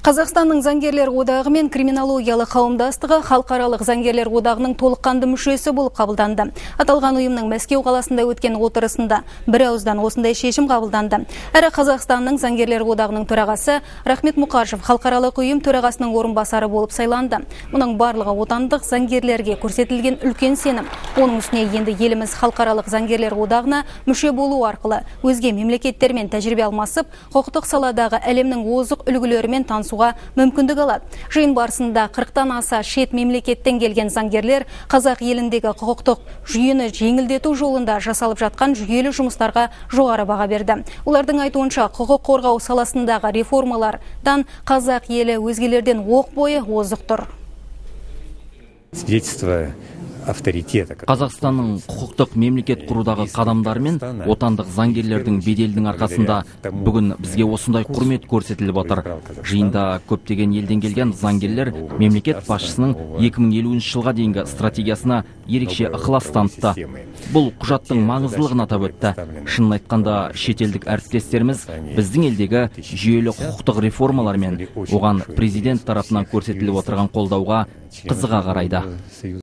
Қазақстанның заңгерлер одағы мен криминологиялық қауымдастығы халықаралық заңгерлер одағының толыққанды мүшесі болып қабылданды. Аталған ұйымның Мәскеу қаласында өткен отырысында бір ауыздан осындай шешім қабылданды. Әрі Қазақстанның заңгерлер одағының төрағасы Рахмет Мұқашев халықаралық ұйым төрағасының орынбасары болып сайланды. Мұның барлығы отандық заңгерлерге көрсетілген үлкен сенім. Оның үстіне енді еліміз халықаралық заңгерлер одағына мүше болу арқылы өзге мемлекеттермен тәжірибе алмасып, құқықтық саладағы әлемнің озық үлгілерімен танысуға мүмкіндік алады. Жиын барысында 40-тан аса шет мемлекеттен келген заңгерлер қазақ еліндегі құқықтық жүйені жеңілдету жолында жасалып жатқан жүйелі жұмыстарға жоғары баға берді. Олардың айтуынша құқық қорғау саласындағы реформалардан қазақ елі өзгелерден оқ бойы озық тұр. Қазақстанның құқықтық мемлекет құрудағы қадамдары мен отандық заңгерлердің беделдің арқасында бүгін бізге осындай құрмет көрсетіліп отыр. Жиында көптеген елден келген заңгерлер мемлекет басшысының 2050 жылға дейінгі стратегиясына ерекше ықылас танытты. Бұл құжаттың маңыздылығын атап өтті. Шынын айтқанда, шетелдік әріптестеріміз біздің елдегі жүйелі құқықтық реформалар мен оған президент тарапынан көрсетіліп отырған қолдауға қызыға қарайды.